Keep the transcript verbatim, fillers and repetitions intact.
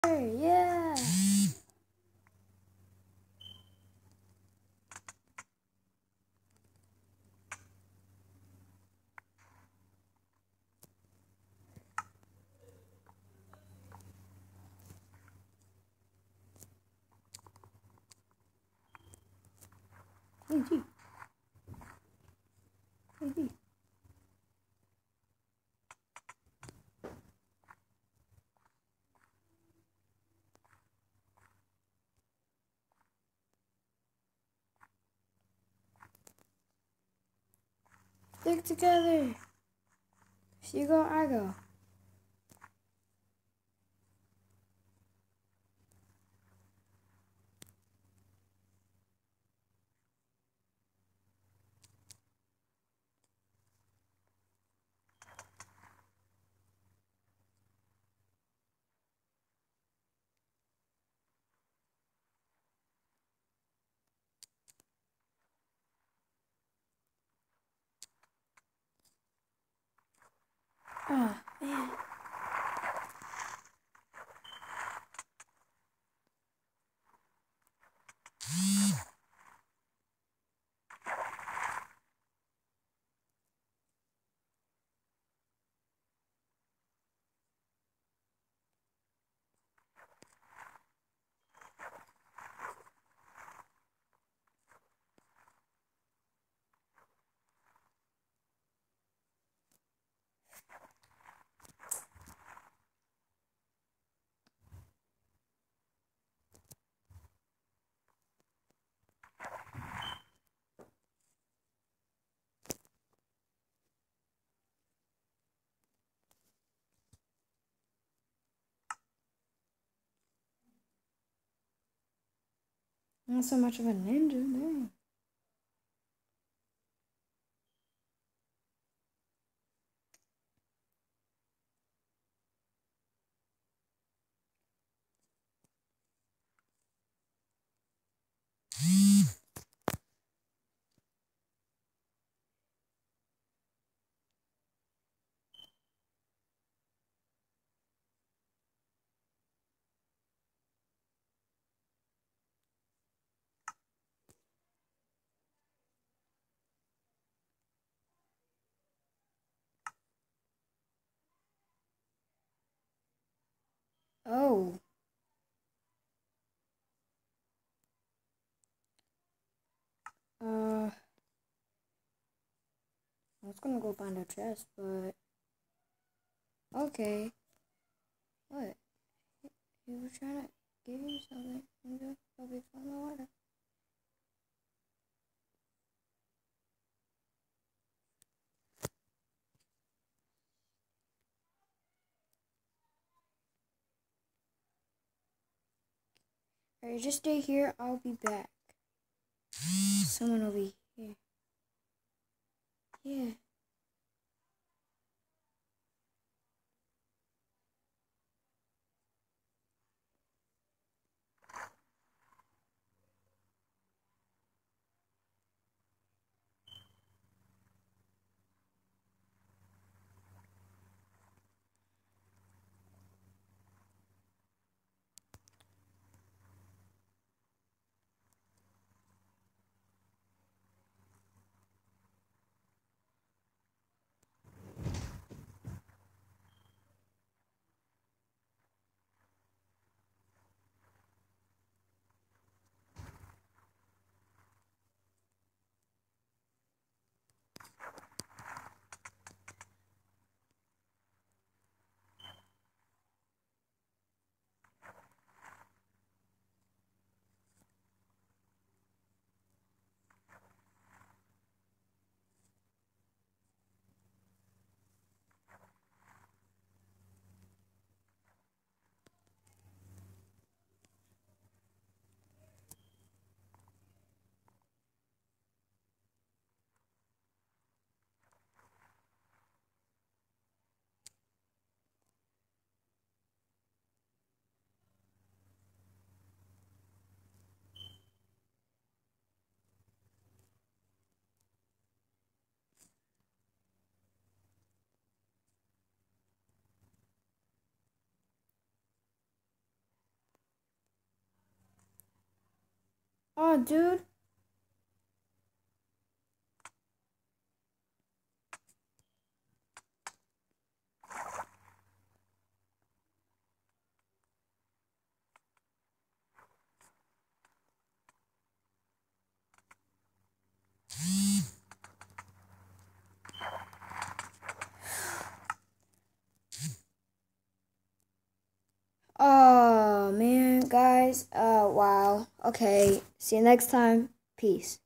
Yeah. Hey, G. Hey, G. Stick together. If you go, I go. Oh, man. Not so much of a ninja, no. Oh. Uh, I was gonna go find a chest, but okay. What? He was trying to give you something, and just probably found the water. Alright, just stay here. I'll be back. Someone will be here. Yeah. Oh, dude. Oh, man, guys. Uh, wow. Okay. See you next time. Peace.